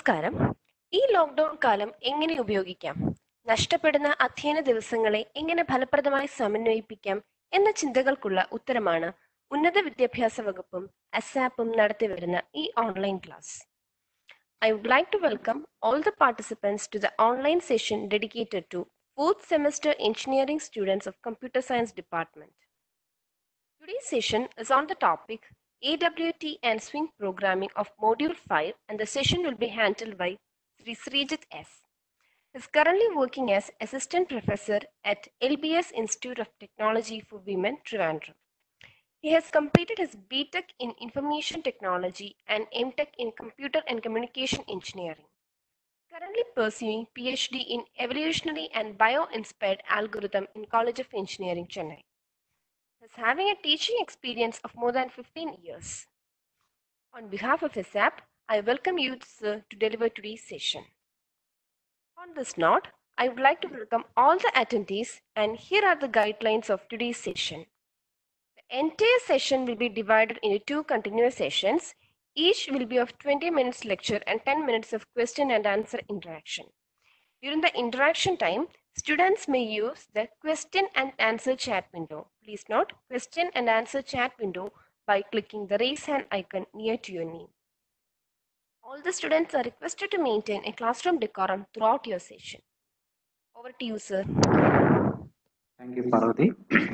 നമസ്കാരം. ഈ ലോക്ക്ഡൌൺ കാലം എങ്ങനെ ഉപയോഗിക്കാം, നഷ്ടപ്പെടുന്ന അധ്യയന ദിവസങ്ങളെ എങ്ങനെ ഫലപ്രദമായി സമന്വയിപ്പിക്കാം എന്ന ചിന്തകൾക്കുള്ള ഉത്തരമാണ് ഉന്നത വിദ്യാഭ്യാസ വകുപ്പും അസാപ്പും നടത്തിവരുന്ന ഈ online class. I would like to welcome all the participants to the online session dedicated to 4th semester engineering students of Computer Science Department. Today's session is on the topic AWT and Swing Programming of Module 5, and the session will be handled by Sri Srijit S. He is currently working as Assistant Professor at LBS Institute of Technology for Women, Trivandrum. He has completed his BTech in Information Technology and MTech in Computer and Communication Engineering. Currently pursuing PhD in Evolutionary and Bio-Inspired Algorithm in College of Engineering, Chennai. He is having a teaching experience of more than 15 years. On behalf of ASAP, I welcome you, sir, to deliver today's session. On this note, I would like to welcome all the attendees, and here are the guidelines of today's session. The entire session will be divided into 2 continuous sessions. Each will be of 20 minutes lecture and 10 minutes of question and answer interaction. During the interaction time, students may use the question and answer chat window. Please note, question and answer chat window by clicking the raise hand icon near to your name. All the students are requested to maintain a classroom decorum throughout your session. Over to you, sir. Thank you, Parvati.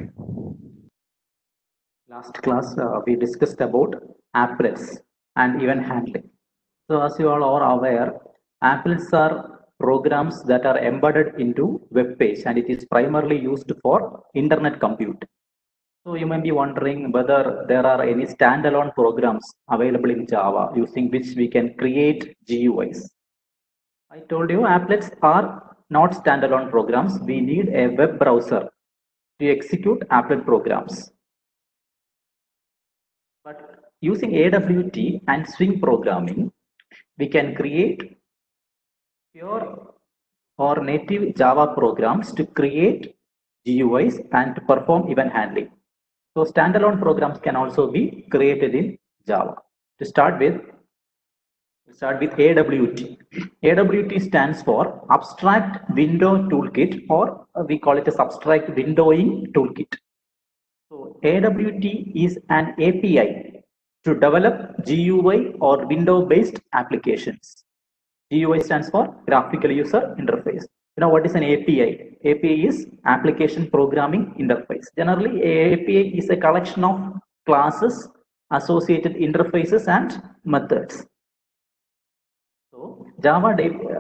Last class, we discussed about applets and event handling. So as you all are aware, applets are programs that are embedded into web page, and it is primarily used for internet compute. So you may be wondering whether there are any standalone programs available in Java using which we can create GUIs. I told you applets are not standalone programs. We need a web browser to execute applet programs. But using AWT and Swing programming, we can create pure or native Java programs to create GUIs and to perform event handling. So standalone programs can also be created in Java. To start with AWT. AWT stands for Abstract Window Toolkit, or we call it as Abstract Windowing Toolkit. So AWT is an API to develop GUI or window-based applications. GUI stands for Graphical User Interface. You know what is an API? API is Application Programming Interface. Generally, API is a collection of classes, associated interfaces, and methods. So Java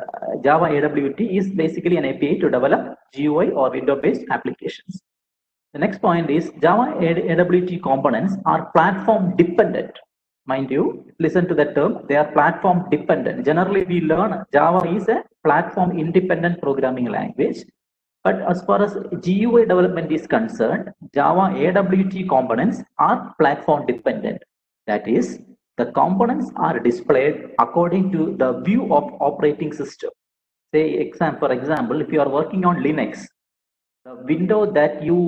AWT is basically an API to develop GUI or window-based applications. The next point is Java AWT components are platform dependent. Mind you, listen to that term, they are platform dependent. Generally, we learn Java is a platform independent programming language. But as far as GUI development is concerned, Java AWT components are platform dependent. That is, the components are displayed according to the view of operating system. Say, for example, if you are working on Linux, the window that you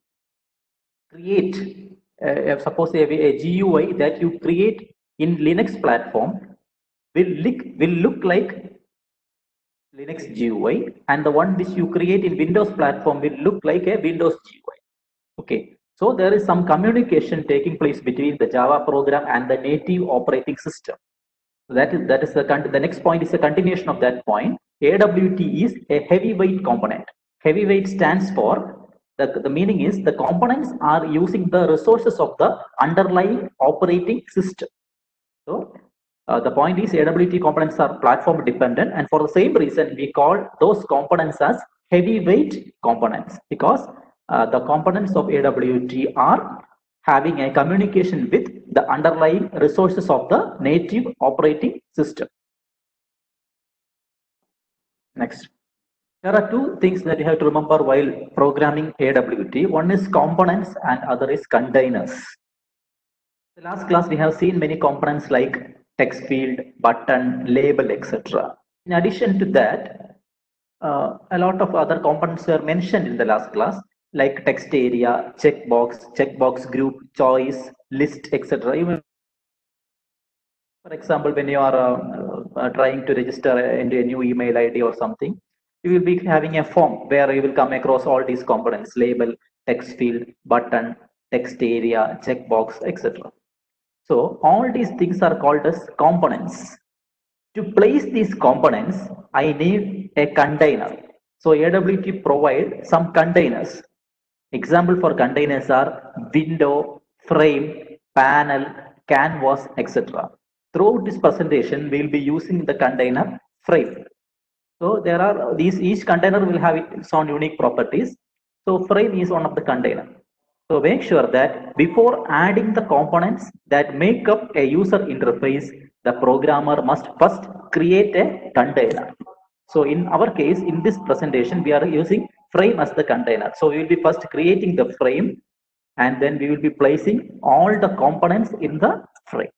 create, suppose a GUI that you create in Linux platform will look like Linux GUI, and the one which you create in Windows platform will look like a Windows GUI. Okay, so there is some communication taking place between the Java program and the native operating system. So that is the next point is a continuation of that point. AWT is a heavyweight component. Heavyweight stands for the meaning is the components are using the resources of the underlying operating system. So the point is AWT components are platform dependent, and for the same reason we call those components as heavyweight components, because the components of AWT are having a communication with the underlying resources of the native operating system. Next. There are 2 things that you have to remember while programming AWT. One is components and other is containers. In the last class, we have seen many components like text field, button, label, etc. In addition to that, a lot of other components were mentioned in the last class, like text area, checkbox group, choice, list, etc. For example, when you are trying to register into a new email ID or something, you will be having a form where you will come across all these components: label, text field, button, text area, checkbox, etc. So all these things are called as components. To place these components, I need a container. So AWT provide some containers. Example for containers are window, frame, panel, canvas, etc. Throughout this presentation, we will be using the container frame. So there are these, each container will have its own unique properties. So frame is one of the container. So make sure that before adding the components that make up a user interface, the programmer must first create a container. So in our case, in this presentation, we are using frame as the container. So we will be first creating the frame, and then we will be placing all the components in the frame.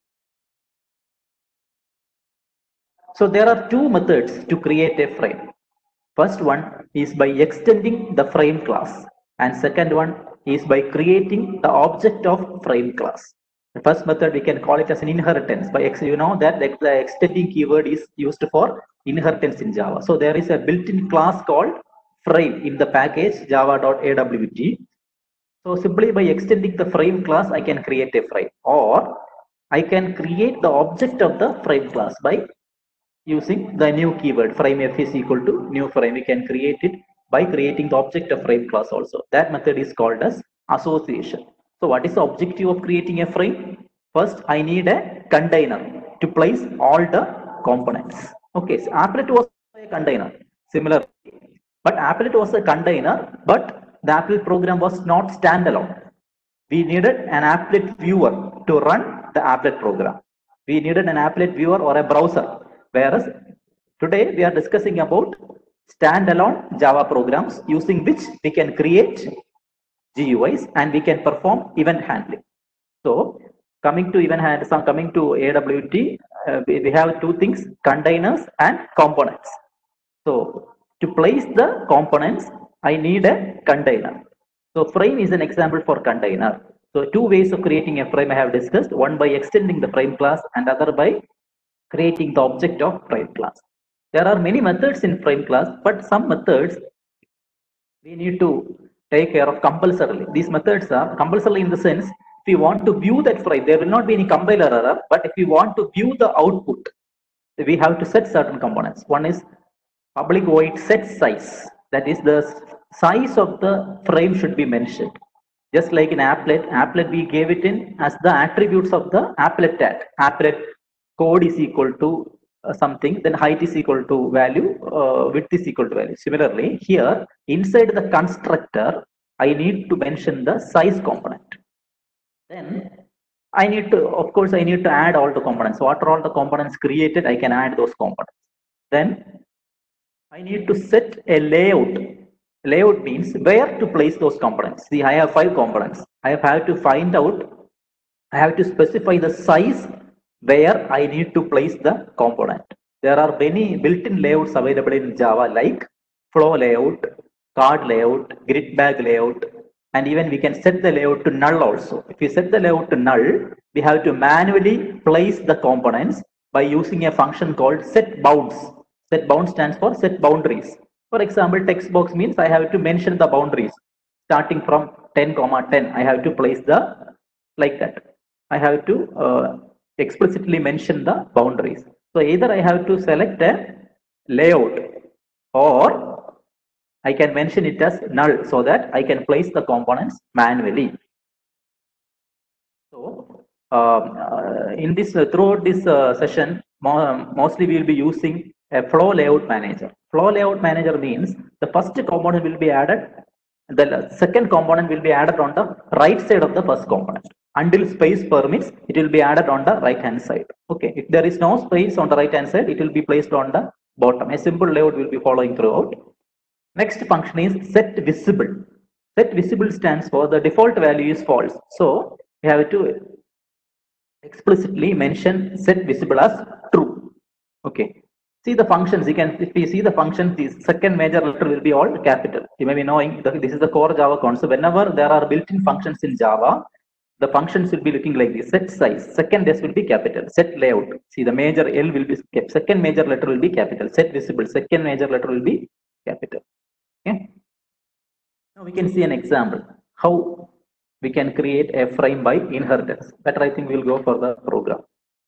So there are two methods to create a frame. First one is by extending the frame class, and second one is by creating the object of frame class. The first method, we can call it as an inheritance. You know that the extending keyword is used for inheritance in Java. So there is a built-in class called frame in the package java.awt. So simply by extending the frame class, I can create a frame, or I can create the object of the frame class by using the new keyword frame f is equal to new frame. We can create it by creating the object of frame class also. That method is called as association. So what is the objective of creating a frame? First, I need a container to place all the components. Okay, so applet was a container, similar, but applet was a container, but the applet program was not standalone. We needed an applet viewer to run the applet program. We needed an applet viewer or a browser. Whereas today we are discussing about standalone Java programs using which we can create GUIs and we can perform event handling. So coming to AWT, we have two things: containers and components. So to place the components, I need a container. So frame is an example for container. So two ways of creating a frame I have discussed: one by extending the frame class, and other by creating the object of frame class. There are many methods in frame class, but some methods we need to take care of compulsorily. These methods are compulsory in the sense, if you want to view that frame, there will not be any compiler error, but if you want to view the output, we have to set certain components. One is public void set size. That is, the size of the frame should be mentioned. Just like in applet we gave it in as the attributes of the applet tag. Applet code is equal to something, then height is equal to value, width is equal to value. Similarly, here inside the constructor, I need to mention the size component. Then I need to add all the components. What are all the components created? I can add those components. Then I need to set a layout. Layout means where to place those components. See, I have 5 components. I have to specify the size where I need to place the component. There are many built-in layouts available in Java, like flow layout, card layout, grid bag layout, and even we can set the layout to null also. If we set the layout to null, we have to manually place the components by using a function called set bounds. Set bound stands for set boundaries. For example, text box means I have to mention the boundaries. Starting from 10,10, I have to place the, like that. I have to explicitly mention the boundaries. So either I have to select a layout, or I can mention it as null so that I can place the components manually. So in this throughout this session, mostly we will be using a flow layout manager. Flow layout manager means the first component will be added, the second component will be added on the right side of the first component. Until space permits, it will be added on the right hand side. Okay, if there is no space on the right hand side, it will be placed on the bottom. A simple layout will be following throughout. Next function is set visible. Set visible stands for the default value is false. So we have to explicitly mention set visible as true. Okay. See the functions. If we see the functions, the second major letter will be all capital. You may be knowing that this is the core Java concept. Whenever there are built-in functions in Java, the functions will be looking like this. Set size, second S will be capital. Set layout, see the major L will be kept, second major letter will be capital. Set visible, second major letter will be capital. Okay. Now we can see an example how we can create a frame by inheritance. Better I think we'll go for the program.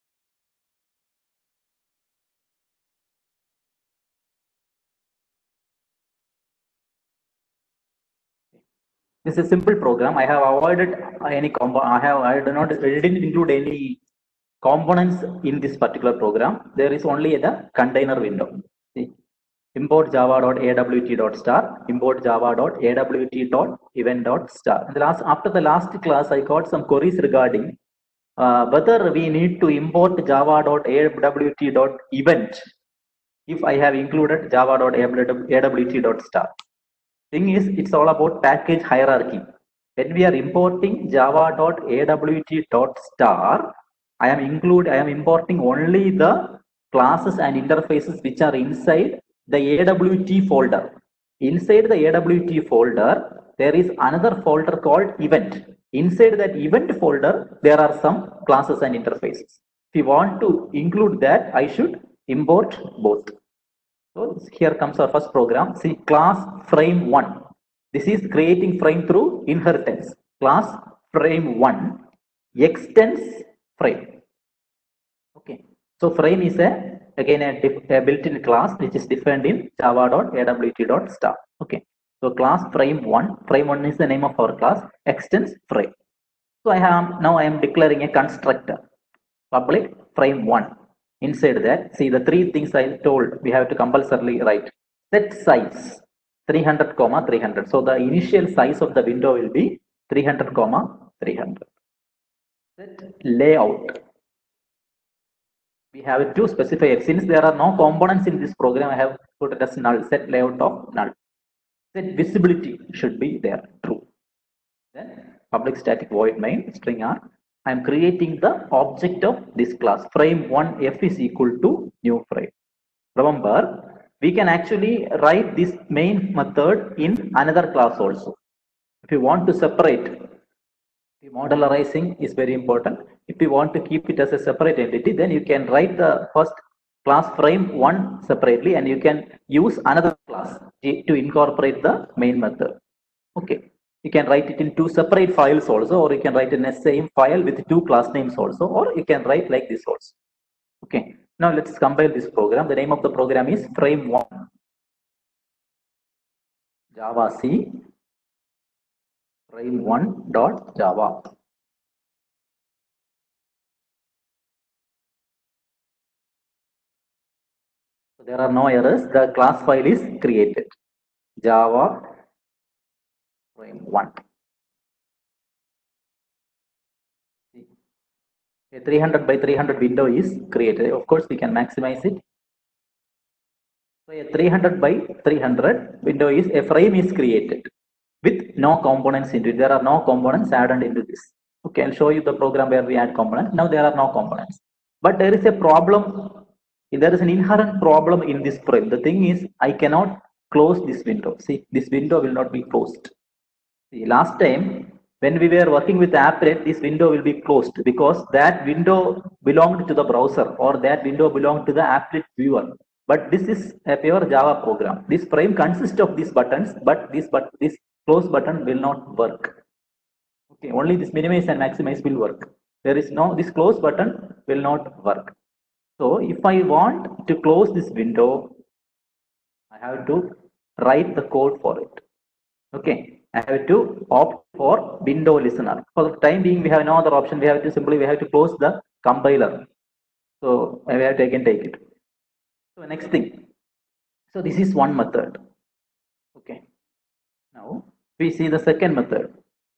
This is a simple program. I have avoided any combo. I didn't include any components in this particular program. There is only the container window. See, import java.awt.star, import java.awt.event.star. After the last class, I got some queries regarding whether we need to import java.awt.event if I have included java.awt.star. Thing is, it's all about package hierarchy. When we are importing java.awt.star, I am importing only the classes and interfaces which are inside the AWT folder. Inside the AWT folder, there is another folder called event. Inside that event folder, there are some classes and interfaces. If you want to include that, I should import both. So here comes our first program. See, class frame1. This is creating frame through inheritance. Class frame1 extends frame. Okay. So frame is again a built-in class which is defined in java.awt.star. Okay. So class frame1 is the name of our class, extends frame. So I am declaring a constructor, public frame1. Inside that, see the three things I told we have to compulsorily write. Set size 300, 300. So the initial size of the window will be 300, 300. Set layout. We have to specify it. Since there are no components in this program, I have put it as null. Set layout of null. Set visibility should be there, true. Then public static void main string r. I am creating the object of this class. Frame1 f is equal to new frame. Remember, we can actually write this main method in another class also. If you want to separate, modularizing is very important. If you want to keep it as a separate entity, then you can write the first class frame1 separately and you can use another class to incorporate the main method. Okay. You can write it in two separate files also, or you can write in the same file with two class names also, or you can write like this also. Okay. Now let's compile this program. The name of the program is frame1 Java C frame1.java. So there are no errors. The class file is created. Java frame1. A 300 by 300 window is created. Of course, we can maximize it. So a 300 by 300 window is a frame is created with no components into it. There are no components added into this. Okay, I'll show you the program where we add components. Now there are no components. But there is a problem. There is an inherent problem in this frame. The thing is, I cannot close this window. See, this window will not be closed. See, last time when we were working with the applet, this window will be closed because that window belonged to the browser or that window belonged to the applet viewer. But this is a pure Java program. This frame consists of these buttons, but this close button will not work. Okay, only this minimize and maximize will work. There is no, this close button will not work. So if I want to close this window, I have to write the code for it. Okay, I have to opt for window listener. For the time being, we have no other option. We have to close the compiler. So I have to again take it. So next thing. So this is one method. Okay. Now we see the second method.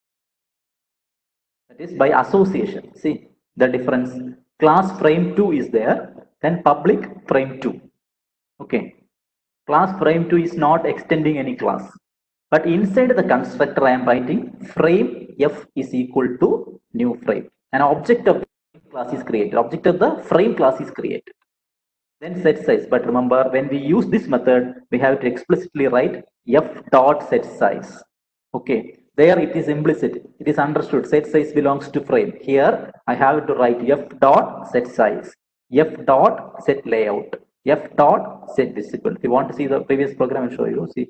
That is by association. See the difference. Class frame2 is there, then public frame2. Okay. Class frame2 is not extending any class. But inside the constructor, I am writing frame f is equal to new frame. An object of the class is created. Object of the frame class is created. Then set size. But remember, when we use this method, we have to explicitly write f dot set size. Okay. there it is implicit. It is understood. Set size belongs to frame. Here I have to write f dot set size, f dot set layout, f dot set visible. If you want to see the previous program, I'll show you. See,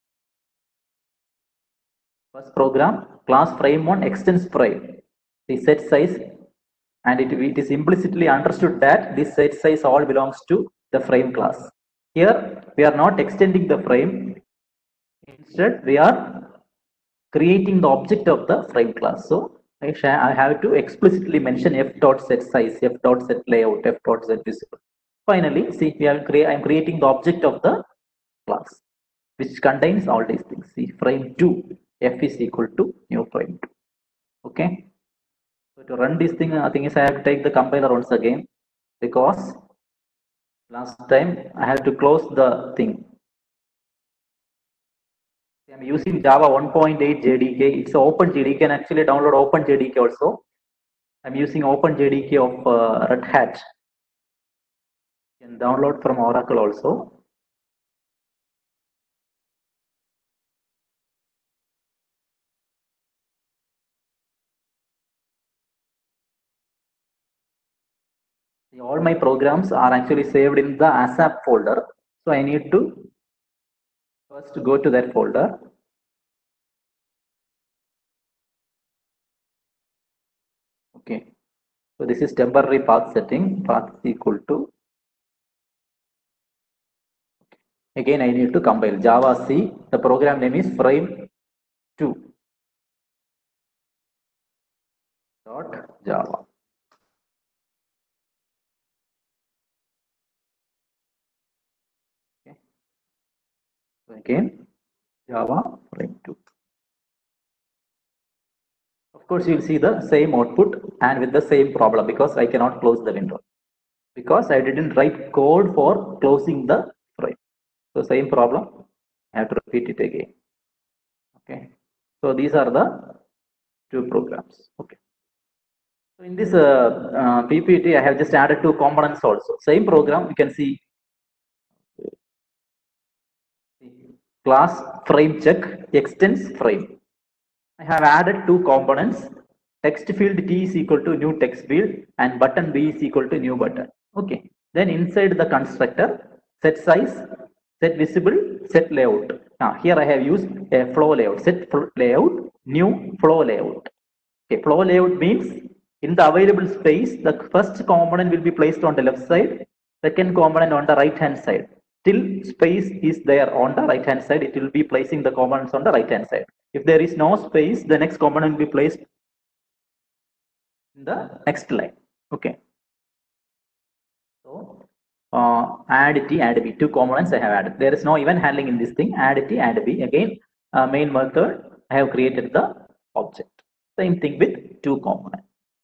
first program, class frame1 extends frame. The set size, and it is implicitly understood that this set size all belongs to the frame class. Here we are not extending the frame. Instead, we are creating the object of the frame class. So I have to explicitly mention f dot set size, f dot set layout, f dot set visible. Finally, see, I am creating the object of the class, which contains all these things. See, frame2, f is equal to new frame2. Okay. So to run this thing, I think I have to take the compiler once again, because last time I have to close the thing. I'm using Java 1.8 JDK. It's open JDK. You can actually download Open JDK also. I'm using Open JDK of Red Hat. You can download from Oracle also. All my programs are actually saved in the ASAP folder. So I need to first go to that folder. Okay. So this is temporary path setting. Path is equal to. Again, I need to compile Java C. The program name is frame2 dot Java. Okay. So again, Java frame2. Of course, you will see the same output and with the same problem, because I cannot close the window, because I didn't write code for closing the frame. So same problem, I have to repeat it again. Okay. So these are the two programs. Okay. So in this PPT, I have just added two components also. Same program, you can see class frame check extends frame. I have added two components. Text field T is equal to new text field and button B is equal to new button. Okay. Then inside the constructor, set size, set visible, set layout. Now here I have used a flow layout. Set layout, new flow layout. Okay. Flow layout means in the available space, the first component will be placed on the left side, second component on the right hand side. Till space is there on the right hand side, it will be placing the components on the right hand side. If there is no space, the next component will be placed in the next line. Okay. So add T, add B, two components I have added. There is no event handling in this thing. Add T, add B. Again, main method, I have created the object. Same thing with two components.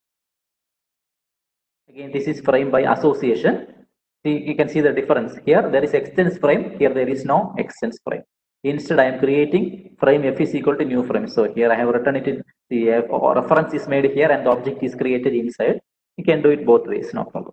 Again, this is frame by association. See, you can see the difference. Here there is extends frame. Here there is no extends frame. Instead, I am creating frame f is equal to new frame. So here I have written it in the reference is made here and the object is created inside. You can do it both ways, no problem.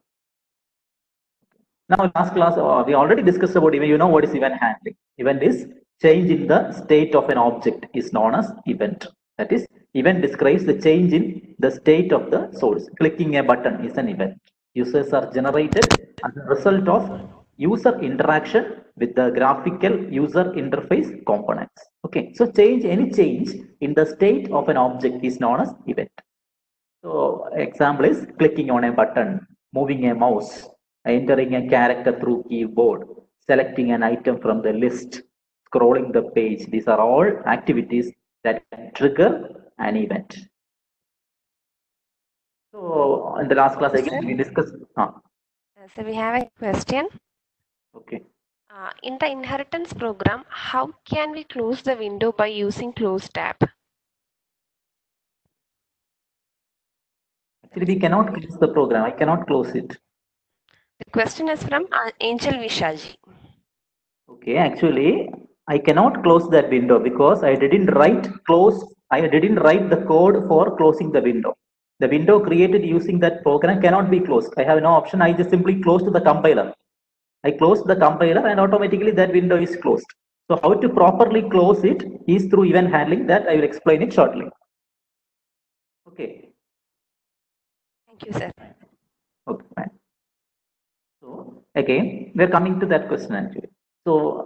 Now, last class we already discussed about event. You know what is event handling? Event is change in the state of an object is known as event. That is, event describes the change in the state of the source. Clicking a button is an event. Users are generated as a result of user interaction with the graphical user interface components. Okay, so any change in the state of an object is known as event. So example is clicking on a button, moving a mouse, entering a character through keyboard, selecting an item from the list, scrolling the page. These are all activities that trigger an event. So in the last class again, we discussed. So we have a question. Okay. In the inheritance program, how can we close the window by using close tab? Actually, we cannot close the program. I cannot close it. The question is from Angel Vishaji. Okay, actually, I cannot close that window because I didn't write the code for closing the window. The window created using that program cannot be closed. I have no option. I just simply closed the compiler. I closed the compiler and automatically that window is closed. So how to properly close it is through event handling. That I will explain it shortly. Okay. Thank you, sir. Okay, fine. So again, we're coming to that question actually. So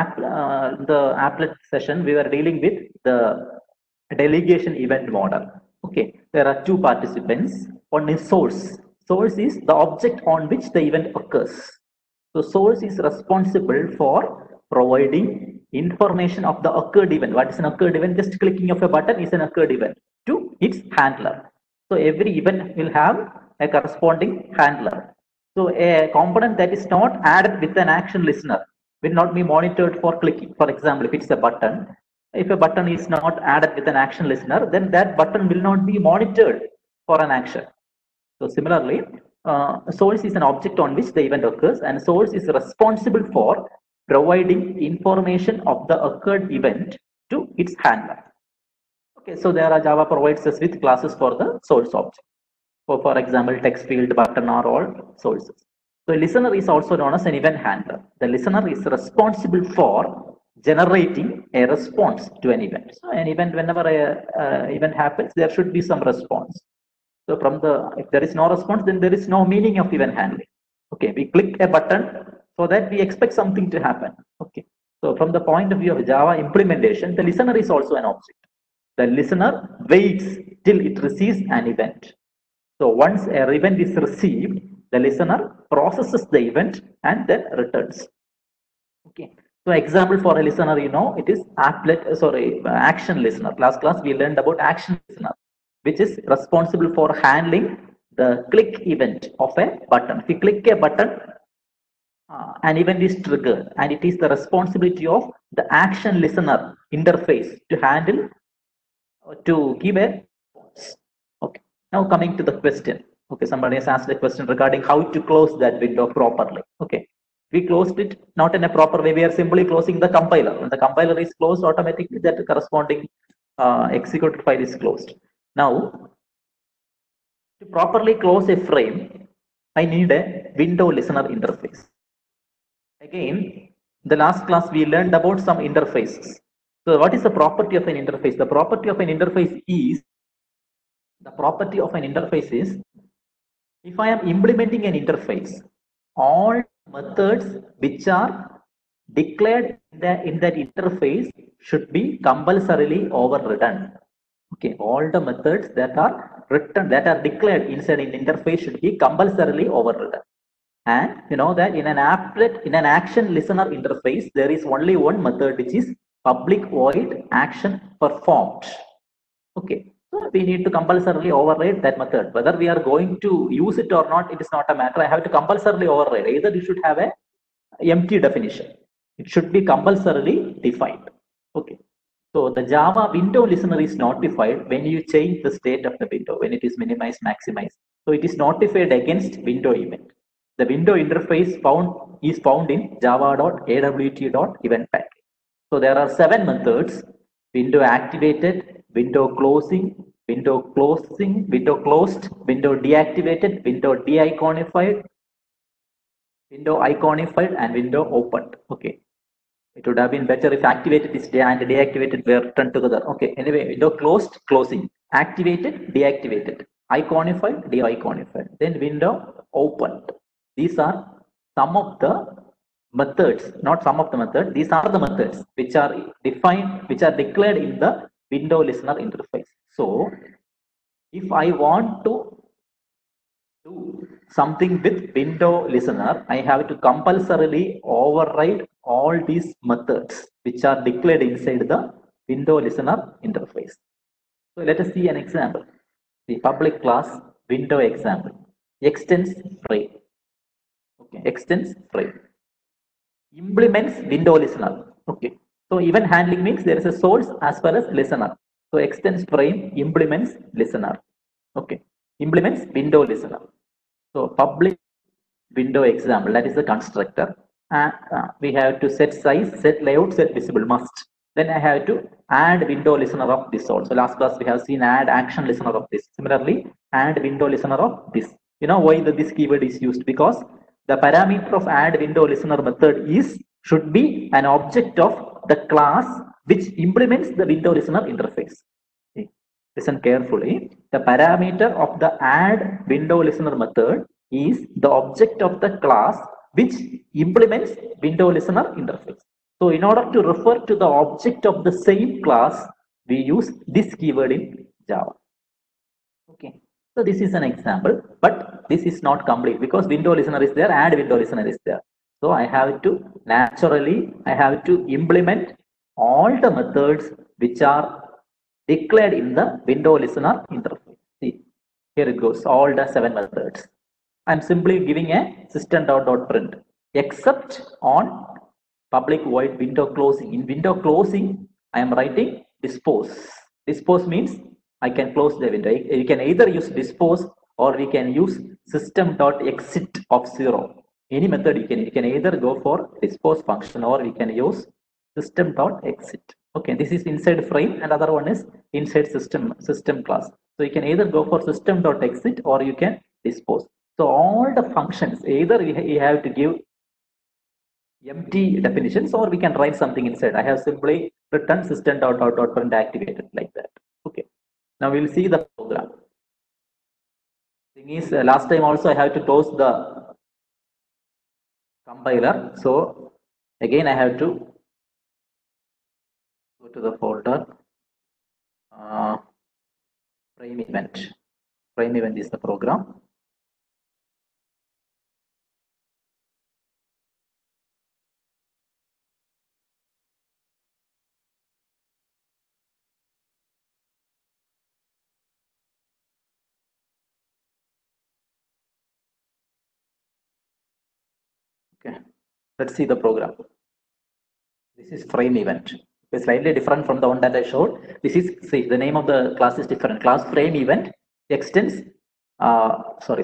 the applet session, we were dealing with the delegation event model. Okay, there are two participants. One is source. Source is the object on which the event occurs. So source is responsible for providing information of the occurred event. What is an occurred event? Just clicking of a button is an occurred event to its handler. So every event will have a corresponding handler. So a component that is not added with an action listener will not be monitored for clicking. For example, if it's a button, if a button is not added with an action listener, then that button will not be monitored for an action. So similarly, source is an object on which the event occurs, and source is responsible for providing information of the occurred event to its handler. Okay, so there are Java provides us with classes for the source object. For example, text field, button are all sources. So a listener is also known as an event handler. The listener is responsible for generating a response to an event. So an event, whenever a event happens, there should be some response. So if there is no response, then there is no meaning of event handling. Okay, we click a button so that we expect something to happen. Okay, so from the point of view of Java implementation, the listener is also an object. The listener waits till it receives an event. So once an event is received, the listener processes the event and then returns. Okay. So example for a listener, it is action listener. Last class we learned about action listener, which is responsible for handling the click event of a button. If you click a button, an event is triggered, and it is the responsibility of the action listener interface to handle, to give a response. Okay. Now coming to the question. Okay, somebody has asked a question regarding how to close that window properly. Okay. We closed it not in a proper way. We are simply closing the compiler. When the compiler is closed, automatically that corresponding executed file is closed. Now, to properly close a frame, I need a window listener interface. Again, the last class we learned about some interfaces. So what is the property of an interface? The property of an interface is, if I am implementing an interface, all methods which are declared in that interface should be compulsorily overridden. Okay, all the methods that are declared inside an interface should be compulsorily overridden. And you know that in an action listener interface, there is only one method, which is public void action performed. Okay, so we need to compulsorily override that method. Whether we are going to use it or not, it is not a matter. I have to compulsorily override. Either you should have a empty definition. It should be compulsorily defined. Okay. So the Java window listener is notified when you change the state of the window, when it is minimized, maximized. So it is notified against window event. The window interface is found in java.awt.event package. So there are 7 methods: window activated, window closing, window closed, window deactivated, window de-iconified, window iconified, and window opened. Okay. It would have been better if activated is and deactivated were turned together. Okay. Anyway, window closed, closing, activated, deactivated, iconified, de-iconified, then window opened. These are some of the methods, not some of the methods. These are the methods which are defined, which are declared in the window listener interface. So if I want to do something with window listener, I have to compulsorily override all these methods which are declared inside the window listener interface. So let us see an example. The public class window example. Extends frame. Okay, extends frame. Implements window listener. Okay. So event handling means there is a source as well as listener. So extends frame implements listener. Okay. Implements window listener. So public window example, that is the constructor. We have to set size, set layout, set visible, must. Then I have to add window listener of this also. Last class we have seen add action listener of this. Similarly, add window listener of this. You know why this keyword is used? Because the parameter of add window listener method should be an object of the class which implements the window listener interface. See, listen carefully. The parameter of the add window listener method is the object of the class which implements window listener interface. So in order to refer to the object of the same class, we use this keyword in Java. Okay, so this is an example, but this is not complete because window listener is there, add window listener is there. So I have to implement all the methods which are declared in the window listener interface. See, here it goes, all the 7 methods. I'm simply giving a system.print except on public void window closing. In window closing, I am writing dispose. Dispose means I can close the window. You can either use dispose or we can use system.exit of 0. Any method you can either go for dispose function or we can use system.exit. Okay, this is inside frame and other one is inside system class. So you can either go for system.exit or you can dispose. So all the functions, either you have to give empty definitions or we can write something inside. I have simply written system.print activated like that. Okay, now we'll see the program. Thing is, last time also I have to close the compiler. So again I have to go to the folder frame event. Frame event is the program. Okay, let's see the program. This is frame event. It's slightly different from the one that I showed. This is, see, the name of the class is different. Class frame event extends. Sorry.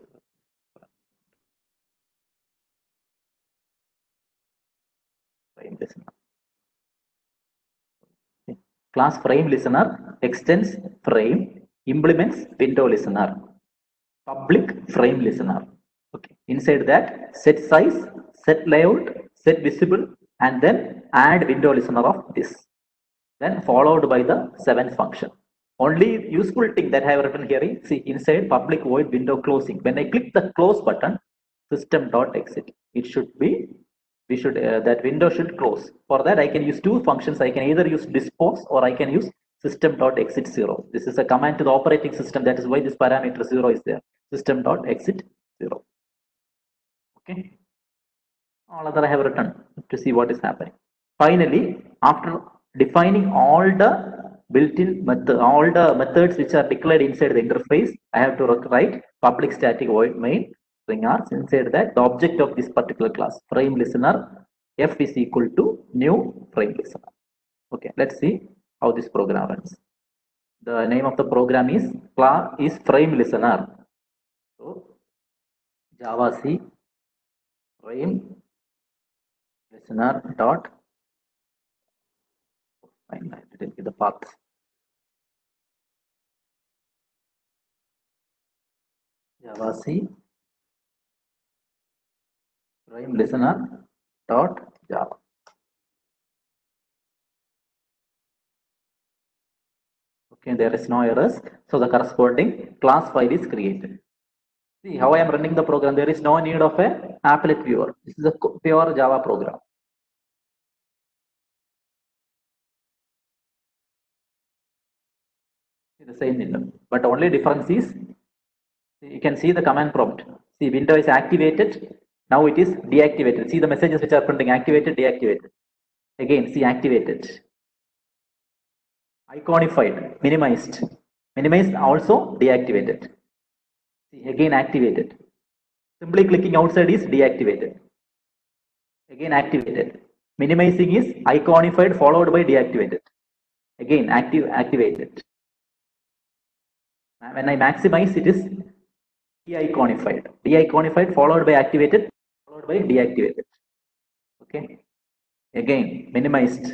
Frame listener. Class frame listener extends frame, implements window listener, public frame listener. Okay, inside that set size, set layout, set visible, and then add window listener of this, then followed by the 7th function. Only useful thing that I have written here is, see, inside public void window closing, when I click the close button, system.exit, it should be, that window should close. For that I can use 2 functions. I can either use dispose or I can use system.exit 0. This is a command to the operating system. That is why this parameter 0 is there. System.exit 0. Okay, all other I have written to see what is happening. Finally, after defining all the built-in method, all the methods which are declared inside the interface, I have to write public static void main string args. Inside that, the object of this particular class, frame listener, f is equal to new frame listener. Okay, let's see how this program runs. The name of the program is frame listener. So Java C frame listener dot, I didn't get the path. Java C frame listener dot Java. Okay, there is no errors, so the corresponding class file is created. See how I am running the program. There is no need of a applet viewer. This is a pure Java program. The same window, but only difference is, you can see the command prompt. See, window is activated, now it is deactivated. See the messages which are printing: activated, deactivated. Again, see, activated, iconified, minimized, minimized, also deactivated. See, again activated. Simply clicking outside is deactivated. Again activated. Minimizing is iconified followed by deactivated. Again activated. When I maximize, it is de-iconified. De-iconified followed by activated followed by deactivated. Okay. Again minimized.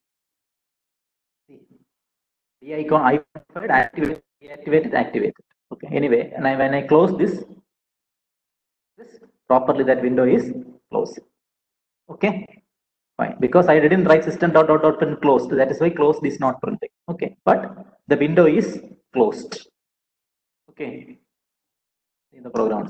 De-iconified, activated, deactivated, activated. Okay. Anyway, and when I close this properly, that window is closed. Okay. Fine, because I didn't write system dot dot dot and closed. That is why closed is not printing. Okay, but the window is closed. Okay, in the program.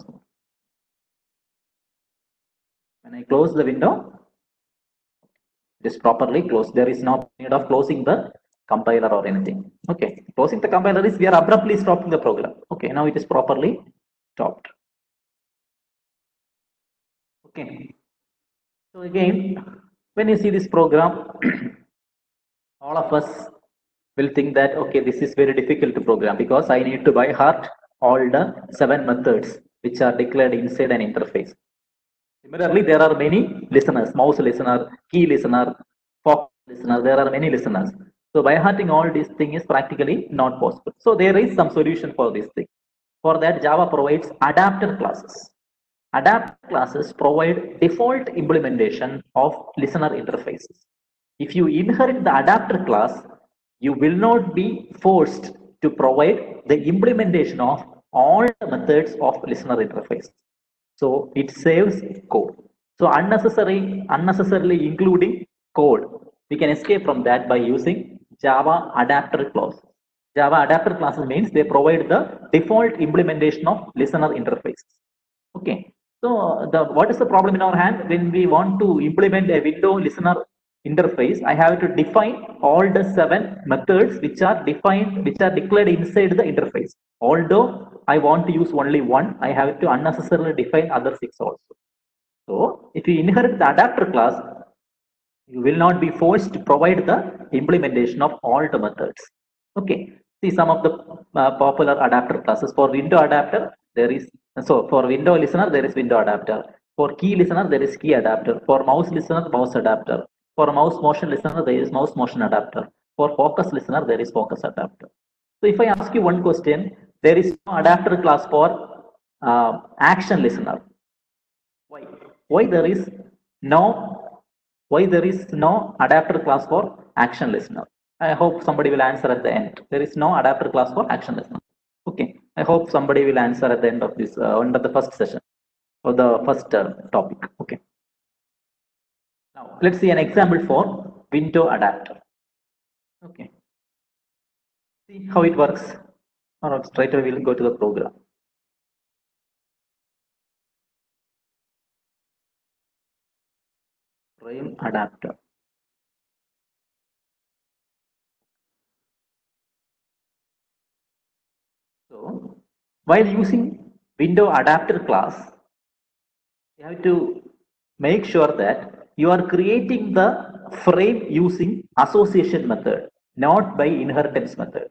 When I close the window, it is properly closed. There is no need of closing the compiler or anything. Okay, closing the compiler is we are abruptly stopping the program. Okay, now it is properly stopped. Okay, so again, when you see this program, all of us will think that okay, this is very difficult to program because I need to by heart all the 7 methods which are declared inside an interface. Similarly, there are many listeners, mouse listener, key listener, focus listener, there are many listeners. So by hearting all these things is practically not possible. So there is some solution for this thing. For that, Java provides adapter classes. Adapter classes provide default implementation of listener interfaces. If you inherit the adapter class, you will not be forced to provide the implementation of all the methods of listener interface. So it saves code. So unnecessarily including code, we can escape from that by using Java adapter clause. Java adapter classes means they provide the default implementation of listener interfaces. Okay. So what is the problem in our hand when we want to implement a window listener interface? I have to define all the 7 methods which are declared inside the interface. Although I want to use only one, I have to unnecessarily define other 6 also. So if you inherit the adapter class, you will not be forced to provide the implementation of all the methods. Okay, see some of the popular adapter classes. For window adapter, there is, so for window listener, there is window adapter. For key listener, there is key adapter. For mouse listener, mouse adapter. For mouse motion listener, there is mouse motion adapter. For focus listener, there is focus adapter. So if I ask you one question, there is no adapter class for action listener. Why? Why there is no adapter class for action listener? I hope somebody will answer at the end. There is no adapter class for action listener. Okay, I hope somebody will answer at the end of this, end of the first session or the first topic. Okay. Now let's see an example for window adapter. Okay. See how it works. Or straight away we'll go to the program. Frame adapter. So while using window adapter class, you have to make sure that you are creating the frame using association method, not by inheritance method.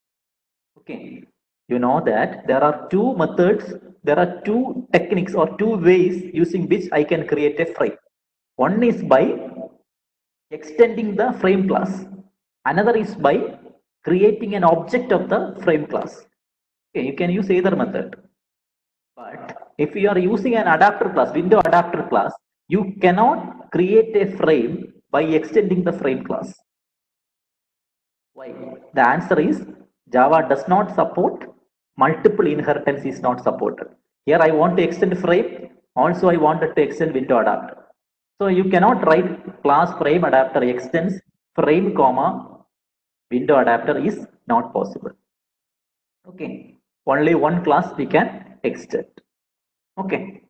Okay, you know that there are 2 methods, there are 2 techniques or 2 ways using which I can create a frame. One is by extending the frame class, another is by creating an object of the frame class. Okay, you can use either method. But if you are using an adapter class, window adapter class, you cannot create a frame by extending the frame class. Why? The answer is Java does not support multiple inheritance is not supported. Here I want to extend frame, also I wanted to extend window adapter. So you cannot write class frame adapter extends frame comma window adapter is not possible. Okay, only one class we can extend. Okay,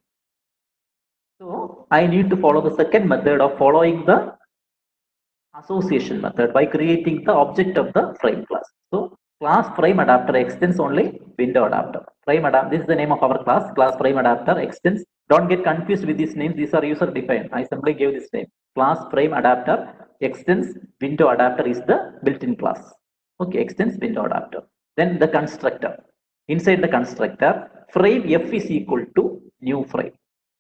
so I need to follow the second method of following the association method by creating the object of the frame class. So class frame adapter extends only window adapter. Frame adapter, this is the name of our class frame adapter extends. Don't get confused with these names, these are user defined. I simply gave this name. Class frame adapter extends window adapter is the built-in class. Okay, extends window adapter. Then the constructor. Inside the constructor, frame f is equal to new frame.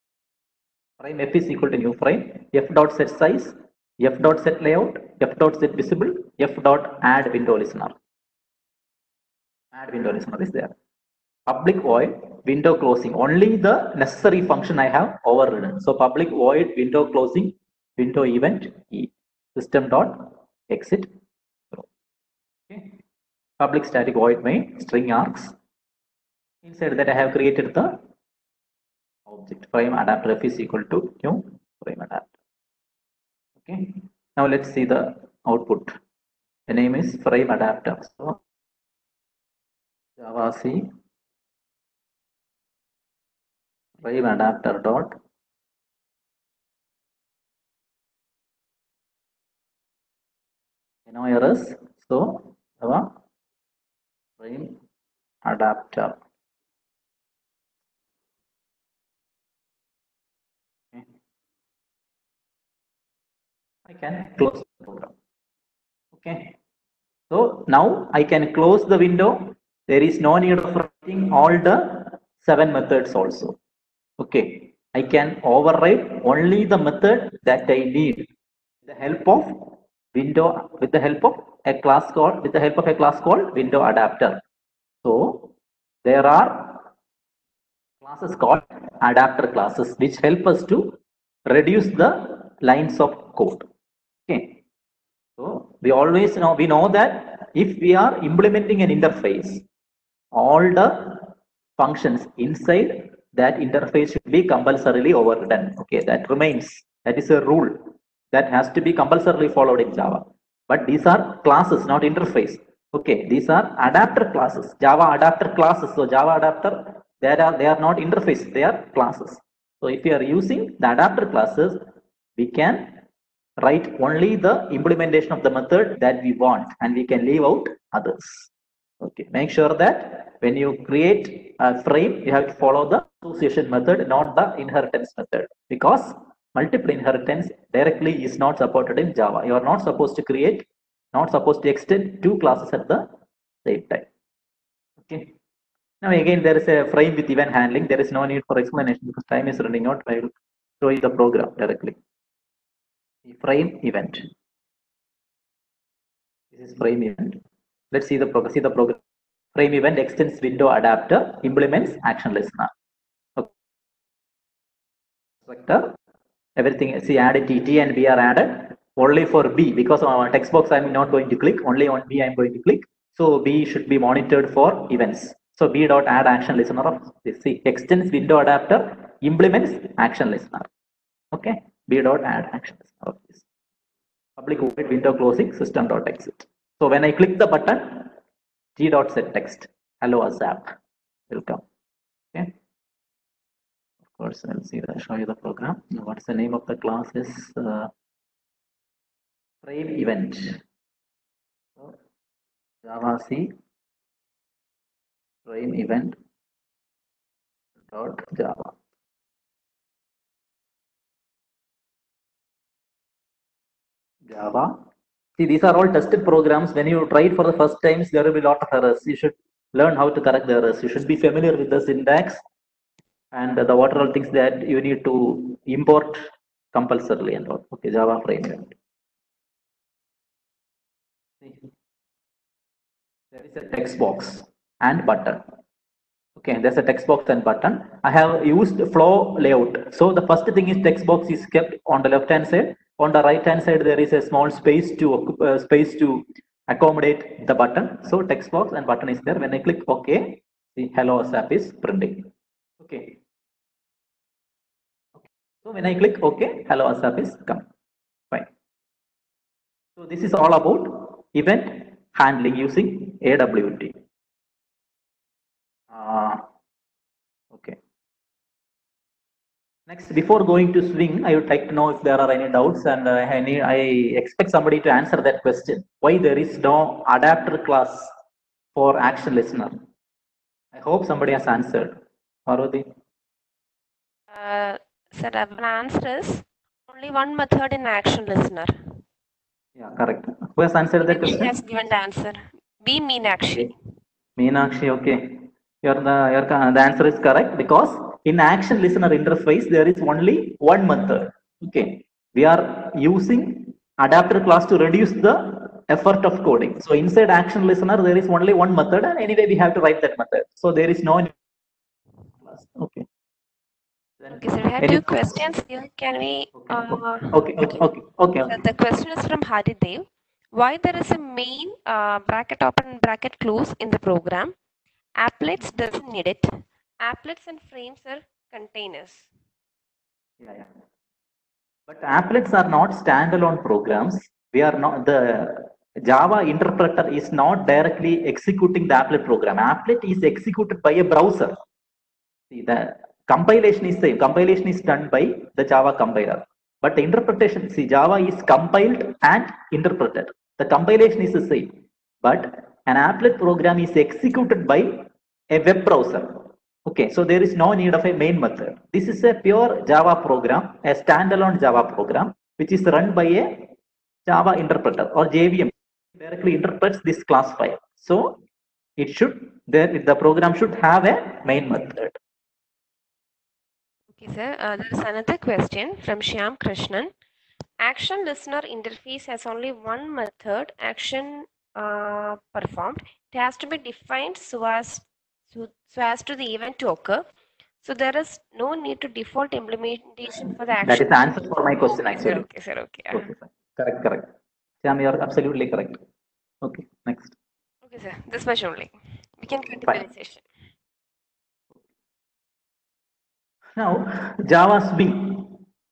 Frame f is equal to new frame. F dot set size, f dot set layout, f dot set visible, f dot add window listener. Add window listener is there. Public void window closing. Only the necessary function I have overridden. So public void window closing window event e system dot exit. Okay. Public static void main string args. Inside that I have created the object frame adapter f is equal to new frame adapter. Okay. Now let's see the output. The name is frame adapter. So Java C frame adapter dot no errors. So Java frame adapter. Okay. I can close the program. Okay. So now I can close the window. There is no need of writing all the 7 methods also. Okay. I can override only the method that I need with the help of a class called window adapter. So there are classes called adapter classes which help us to reduce the lines of code. Okay. So we know that if we are implementing an interface, all the functions inside that interface should be compulsorily overridden. Okay, that remains. That is a rule that has to be compulsorily followed in Java. But these are classes, not interface. Okay, these are adapter classes, Java adapter classes. So Java adapter, they are not interface, they are classes. So if you are using the adapter classes, we can write only the implementation of the method that we want, and we can leave out others. Okay, make sure that when you create a frame, you have to follow the association method, not the inheritance method, because multiple inheritance directly is not supported in Java. You are not supposed to extend 2 classes at the same time. Okay. Now again, there is a frame with event handling. There is no need for explanation because time is running out. I will show you the program directly. The frame event. This is frame event. Let's see the program. See the program. Frame event extends window adapter, implements action listener. Okay. Constructor, everything. See, added TT and B are added only for B because on our text box I'm not going to click. Only on B I'm going to click. So B should be monitored for events. So B dot add action listener of this. See, extends window adapter, implements action listener. Okay. B dot add action listener of this. Public void window closing system dot exit. So when I click the button, T dot set text. Hello ASAP. Welcome. Okay. Of course, I'll show you the program. What's the name of the class is frame event. So Java C frame event dot Java. Java. See, these are all tested programs. When you try it for the first times, there will be a lot of errors. You should learn how to correct the errors. You should be familiar with the syntax and the what are all things that you need to import compulsorily and all. Okay, Java frame event. See, there is a text box and button. Okay, there's a text box and button. I have used flow layout. So the first thing is text box is kept on the left hand side. On the right hand side, there is a small space to accommodate the button. So text box and button is there. When I click OK, the hello ASAP is printing. Okay. So when I click OK, hello ASAP is come. Fine. So this is all about event handling using AWT. Okay. Next, before going to swing, I would like to know if there are any doubts, and I expect somebody to answer that question. Why there is no adapter class for action listener? I hope somebody has answered. Parvati? Sir, our answer is only one method in action listener. Yeah, correct. Who has answered that question? Has given the answer. B. Meenakshi. Okay. Meenakshi, okay. The answer is correct because in action listener interface there is only one method. Okay, we are using adapter class to reduce the effort of coding. So inside action listener there is only one method, and anyway we have to write that method. So there is no class. Okay. Okay, so we have two questions here. Can we? Okay. So the question is from Haridev. Why there is a main bracket open bracket close in the program? Applets doesn't need it. Applets and frames are containers. Yeah. But applets are not standalone programs. We are not the Java interpreter is not directly executing the applet program. Applet is executed by a browser. See, the compilation is same. Compilation is done by the Java compiler. But the interpretation, see, Java is compiled and interpreted. The compilation is the same. But an applet program is executed by a web browser. Okay, so there is no need of a main method. This is a pure Java program, a standalone Java program, which is run by a Java interpreter or JVM directly interprets this class file. So it should the program should have a main method. Okay, sir. There is another question from Shyam Krishnan. Action listener interface has only one method, action performed. It has to be defined so as to the event to occur. So there is no need to default implementation for the action. That is the answer for my question Okay, sir. actually. Okay, sir. Okay. Okay, fine. Correct. Sam, you are absolutely correct. Okay, next. Okay, sir. This much only. We can continue Fine. the session. Now, Java Swing.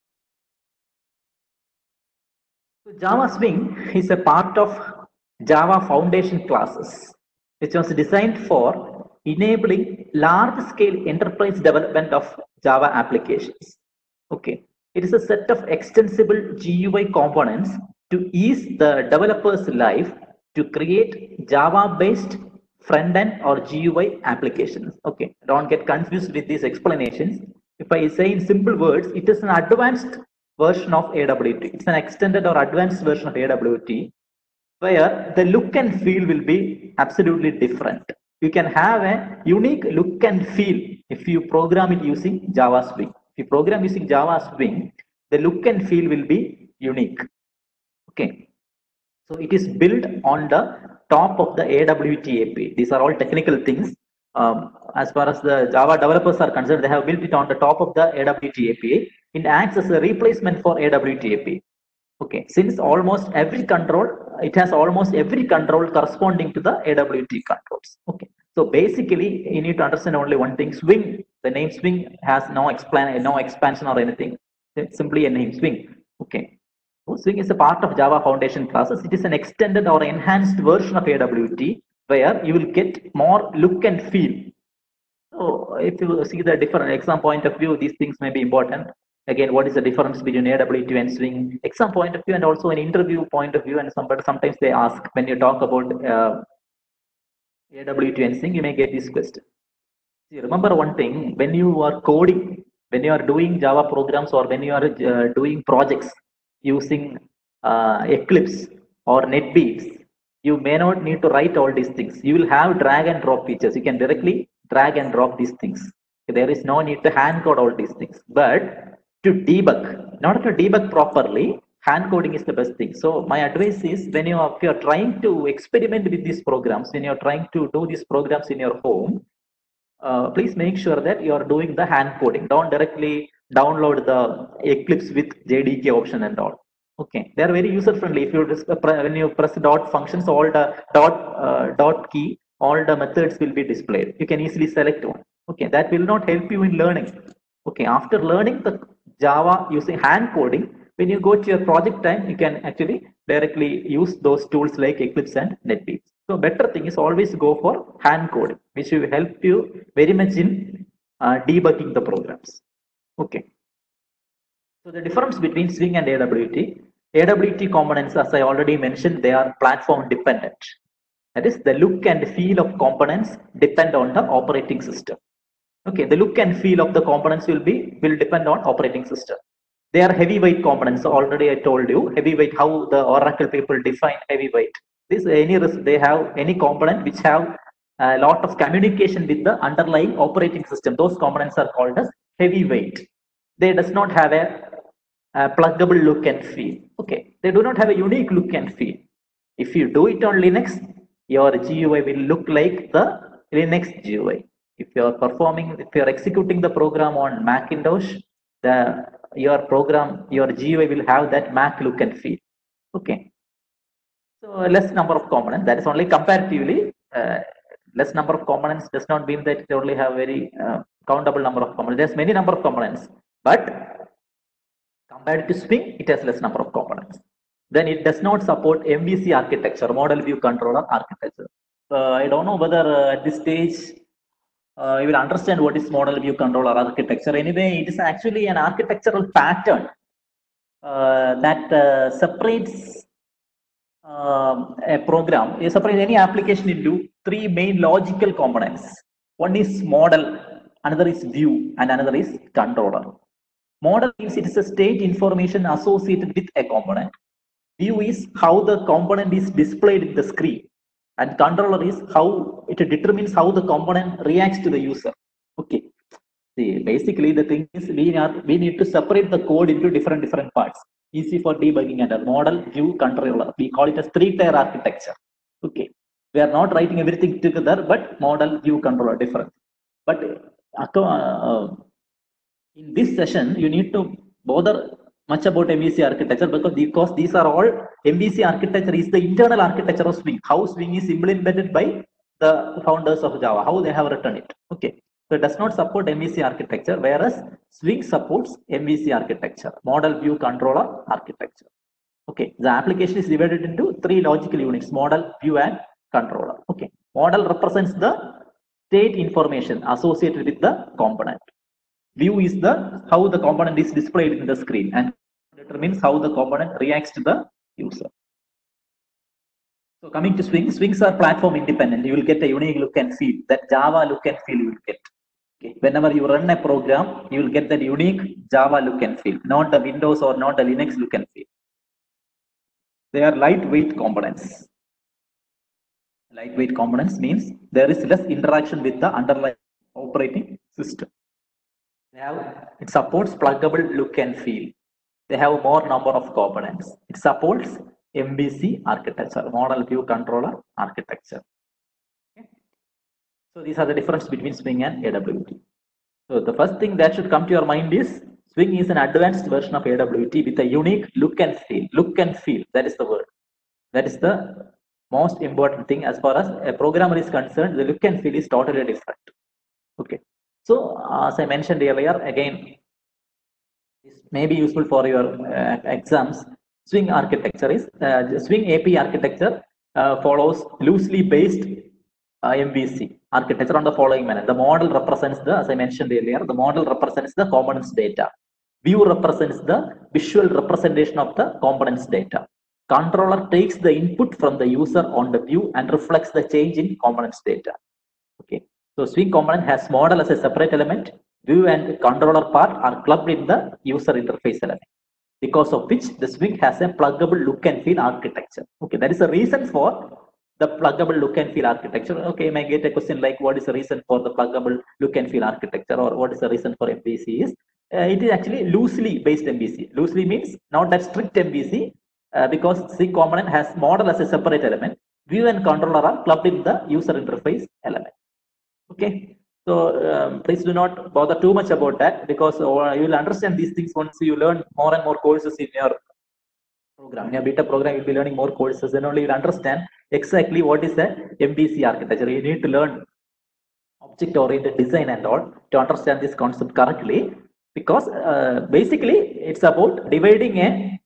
So Java Swing is a part of Java Foundation classes, which was designed for enabling large-scale enterprise development of Java applications. Okay, it is a set of extensible GUI components to ease the developer's life to create Java-based front-end or GUI applications. Okay, don't get confused with these explanations. If I say in simple words, it is an advanced version of AWT. It's an extended or advanced version of AWT where the look and feel will be absolutely different. You can have a unique look and feel if you program it using Java Swing. If you program using Java Swing, the look and feel will be unique. Okay. So it is built on the top of the AWT API. These are all technical things. As far as the Java developers are concerned, they have built it on the top of the AWT API. It acts as a replacement for AWT API. Okay, since almost every control, it has almost every control corresponding to the AWT controls. Okay, so basically you need to understand only one thing. Swing, the name Swing has no expansion or anything. It's simply a name Swing. Okay, so Swing is a part of Java Foundation classes. It is an extended or enhanced version of AWT where you will get more look and feel. So if you see the different exam point of view, these things may be important. Again, what is the difference between AWT and Swing? Exam point of view and also an interview point of view. And sometimes they ask when you talk about AWT and Swing, you may get this question. See, remember one thing: when you are coding, when you are doing Java programs, or when you are doing projects using Eclipse or NetBeans, you may not need to write all these things. You will have drag and drop features. You can directly drag and drop these things. There is no need to hand code all these things. But to debug, in order to debug properly, hand coding is the best thing. So my advice is when if you are trying to experiment with these programs, when you are trying to do these programs in your home, please make sure that you are doing the hand coding. Don't directly download the Eclipse with JDK option and all. Okay, they are very user friendly. If you just when you press dot functions, all the dot key, all the methods will be displayed. You can easily select one. Okay, that will not help you in learning. Okay, after learning the Java using hand coding, when you go to your project time, you can actually directly use those tools like Eclipse and NetBeans. So better thing is always go for hand coding, which will help you very much in debugging the programs. Okay. So the difference between Swing and AWT components, as I already mentioned, they are platform dependent. That is, the look and feel of components depend on the operating system. Okay, the look and feel of the components will depend on operating system. They are heavyweight components. So already I told you heavyweight, how the Oracle people define heavyweight. They have any component which have a lot of communication with the underlying operating system. Those components are called as heavyweight. They does not have a pluggable look and feel. Okay, they do not have a unique look and feel. If you do it on Linux, your GUI will look like the Linux GUI. If you are executing the program on Macintosh, your GUI will have that Mac look and feel. Okay. So less number of components. That is only comparatively less number of components does not mean that they only have very countable number of components. There's many number of components, but Compared to Swing, it has less number of components. Then it does not support MVC architecture, model view controller architecture. I don't know whether at this stage you will understand what is model view controller architecture. Anyway, it is actually an architectural pattern that separates a program, you separate any application into three main logical components. One is model, another is view, and another is controller. Model means it is a state information associated with a component. View is how the component is displayed in the screen. And controller is how it determines how the component reacts to the user. Okay. See, basically the thing is we need to separate the code into different parts. Easy for debugging and a model, view, controller. We call it as three-tier architecture. Okay. We are not writing everything together, but model, view, controller different. But in this session, you need to bother much about MVC architecture because these are all MVC architecture is the internal architecture of Swing. How Swing is implemented by the founders of Java, how they have written it. Okay. So it does not support MVC architecture, whereas Swing supports MVC architecture, model view controller architecture. Okay, the application is divided into three logical units: model, view, and controller. Okay, model represents the state information associated with the component. View is the how the component is displayed in the screen, and determines how the component reacts to the user. So coming to Swing, Swings are platform independent. You will get a unique look and feel. That Java look and feel you will get. Okay. Whenever you run a program, you will get that unique Java look and feel, not the Windows or not the Linux look and feel. They are lightweight components. Lightweight components means there is less interaction with the underlying operating system. It supports pluggable look and feel. They have more number of components. It supports MVC architecture, model view controller architecture. Okay. So these are the difference between Swing and AWT. So the first thing that should come to your mind is Swing is an advanced version of AWT with a unique look and feel. Look and feel, that is the word. That is the most important thing as far as a programmer is concerned. The look and feel is totally different. Okay. So as I mentioned earlier, again, this may be useful for your exams. Swing architecture is Swing AP architecture follows loosely based MVC architecture on the following manner. The model represents the, as I mentioned earlier, the model represents the components data. View represents the visual representation of the components data. Controller takes the input from the user on the view and reflects the change in components data. Okay. So Swing component has model as a separate element. View and controller part are clubbed in the user interface element, because of which the Swing has a pluggable look and feel architecture. Okay, that is the reason for the pluggable look and feel architecture. Okay, you may get a question like, what is the reason for the pluggable look and feel architecture, or what is the reason for MVC is? It is actually loosely based MVC. Loosely means not that strict MVC, because Swing component has model as a separate element. View and controller are clubbed in the user interface element. Okay. So please do not bother too much about that, because you will understand these things once you learn more and more courses in your program. In your beta program, you'll be learning more courses, and only you'll understand exactly what is the MVC architecture. You need to learn object-oriented design and all to understand this concept correctly, because basically it's about dividing a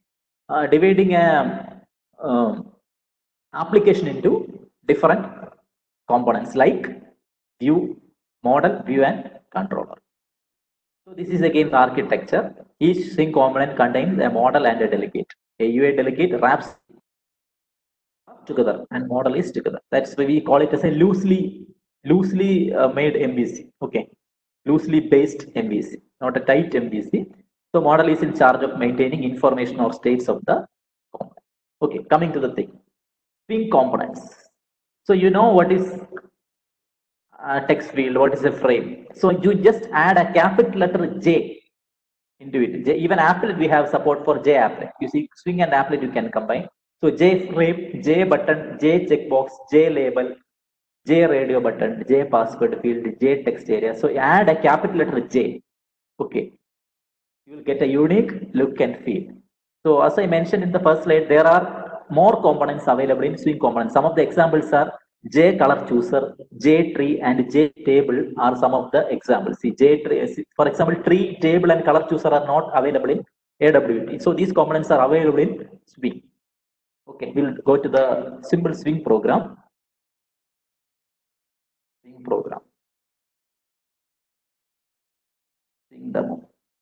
application into different components like view, model, view, and controller. So this is again the architecture. Each Swing component contains a model and a delegate. A UA delegate wraps together and model is together. That's why we call it as a loosely made MVC. Okay, loosely based MVC, not a tight MVC. So model is in charge of maintaining information or states of the component. Okay, coming to the thing, Swing components. So you know what is text field, what is a frame. So you just add a capital letter J into it. Even applet we have support for J applet. You see, Swing and applet you can combine. So J frame, J button, J checkbox, J label, J radio button, J password field, J text area. So add a capital letter J. Okay, you will get a unique look and feel. So as I mentioned in the first slide, there are more components available in Swing components. Some of the examples are J color chooser, J tree, and J table are some of the examples. See, J tree, for example, tree, table, and color chooser are not available in AWT. So these components are available in Swing. Okay, we'll go to the simple Swing program. Swing program. Swing demo.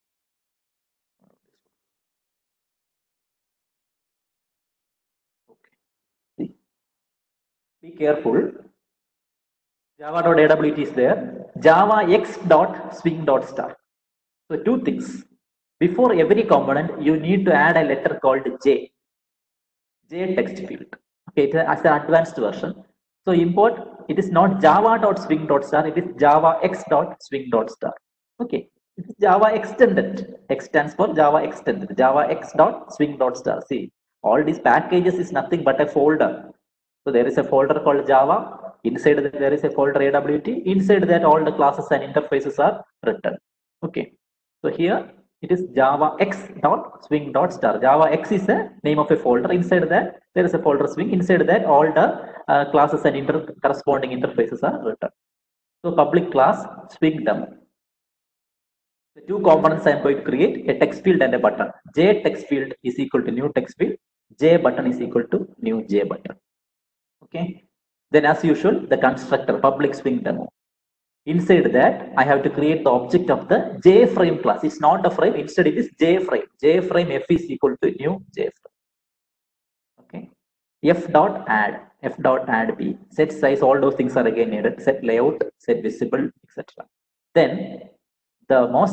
Okay. See. Be careful. Java.awt is there. Java x.swing.star. So two things. Before every component, you need to add a letter called J. J text field. Okay, it is an advanced version. So import, it is not java.swing.star, it is java x.swing.star. Okay, it is Java extended. X stands for Java extended. Java x.swing.star. See, all these packages is nothing but a folder. So there is a folder called Java. Inside that there is a folder AWT. Inside that all the classes and interfaces are written. Okay. So here it is Java x.swing.star. Java x is the name of a folder. Inside that there is a folder Swing. Inside that all the classes and corresponding interfaces are written. So public class Swing demo. The two components I am going to create, a text field and a button. J text field is equal to new text field. J button is equal to new J button. Okay. Then as usual, the constructor public Swing demo. Inside that, I have to create the object of the JFrame class. It's not a frame, instead it is JFrame. JFrame F is equal to new JFrame. Okay. F.add, F.add B. Set size, all those things are again needed. Set layout, set visible, etc. Then the most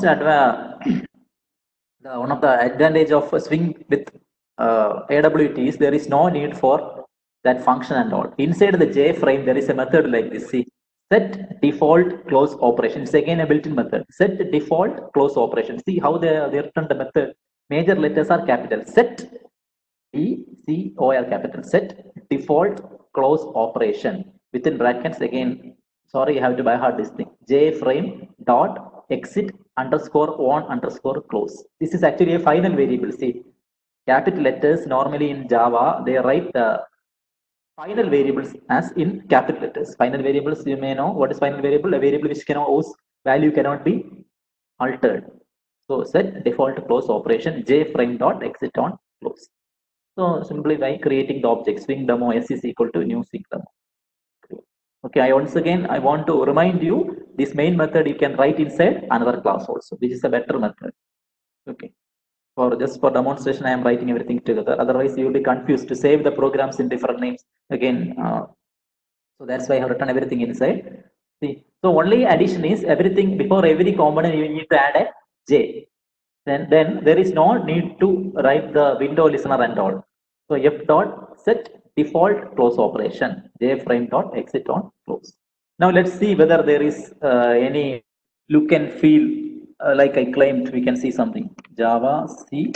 one of the advantage of Swing with AWT is there is no need for that function and all. Inside the JFrame, there is a method like this. See, set default close operation. It's again a built-in method. Set default close operation. See how they written the method. Major letters are capital. Set DCOR capital. Set default close operation. Within brackets again. Sorry, I have to by heart this thing. JFrame dot exit underscore on underscore close. This is actually a final variable. See, capital letters normally in Java they write the final variables as in capital letters. Final variables, you may know what is final variable. A variable which whose value cannot be altered. So set default close operation JFrame dot exit on close. So simply by creating the object Swing demo S is equal to new Swing demo. Okay, once again I want to remind you this main method you can write inside another class also, which is a better method. Okay. Just for demonstration, I am writing everything together. Otherwise, you will be confused to save the programs in different names again. So that's why I have written everything inside. See, so only addition is everything before every component you need to add a J. Then there is no need to write the window listener and all. So F dot set default close operation JFrame dot exit on close. Now let's see whether there is any look and feel. Like I claimed, we can see something. Java C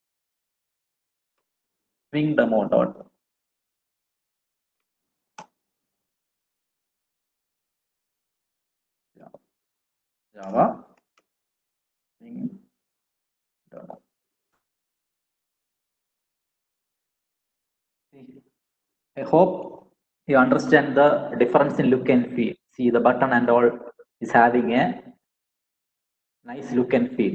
Swing demo dot. Java Swing demo. I hope you understand the difference in look and feel. See, the button and all is having a nice look and feel.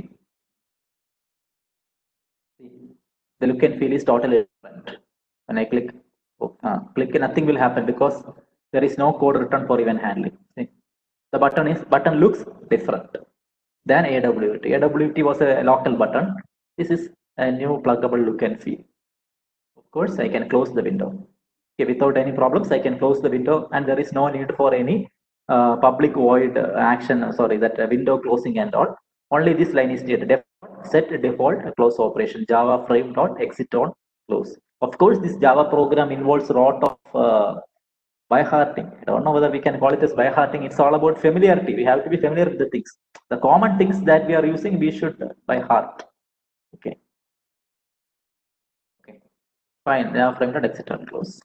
See, the look and feel is totally different. When I click, nothing will happen because there is no code written for event handling. See, the button looks different than AWT. AWT was a local button. This is a new pluggable look and feel. Of course, I can close the window. Okay, without any problems, I can close the window, and there is no need for any public void action. Sorry, that window closing and all. Only this line is needed. Set default close operation Java frame dot exit on close. Of course, this Java program involves a lot of by hearting. I don't know whether we can call it as by hearting. It's all about familiarity. We have to be familiar with the things. The common things that we are using, we should by heart. Okay. Okay. Fine. Java frame dot exit on close.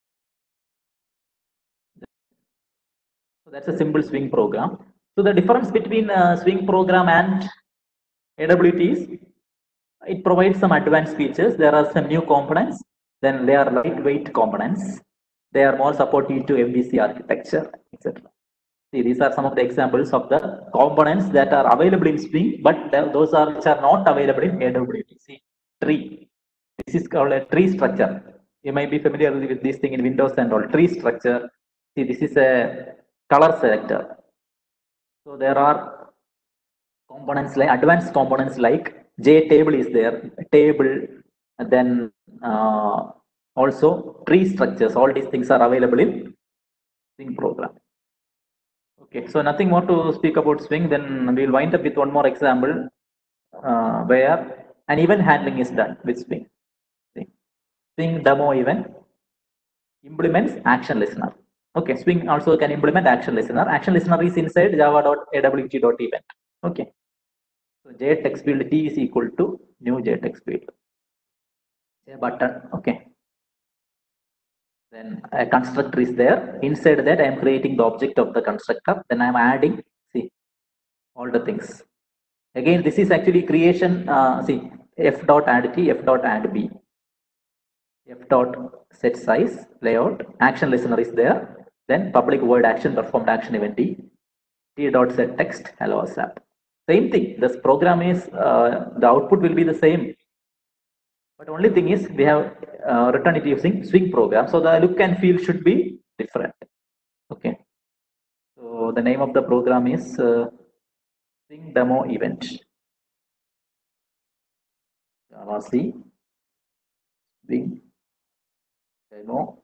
So that's a simple Swing program. So the difference between Swing program and AWT is it provides some advanced features. There are some new components. Then they are lightweight components. They are more supportive to MVC architecture, etc. See, these are some of the examples of the components that are available in Swing, but those are which are not available in AWT. See, tree. This is called a tree structure. You might be familiar with this thing in Windows and all. Tree structure. See, this is a color selector. So there are components like advanced components like JTable is there, table, and then also tree structures. All these things are available in Swing program. Okay, so nothing more to speak about Swing. Then we'll wind up with one more example where an event handling is done with Swing. See, Swing demo event implements action listener. Okay, Swing also can implement action listener. Action listener is inside java.awt.event. Okay, so jtext build t is equal to new jtext build. A button. Okay. Then a constructor is there. Inside that, I am creating the object of the constructor. Then I am adding, see, all the things. Again, this is actually creation. See, f dot add t, f dot add b, f dot set size, layout, action listener is there. Then public void action, performed action event t, t dot set text, hello ASAP. Same thing. This program is the output will be the same. But only thing is we have written it using Swing program, so the look and feel should be different. Okay. So the name of the program is Swing demo event. Java C Swing demo.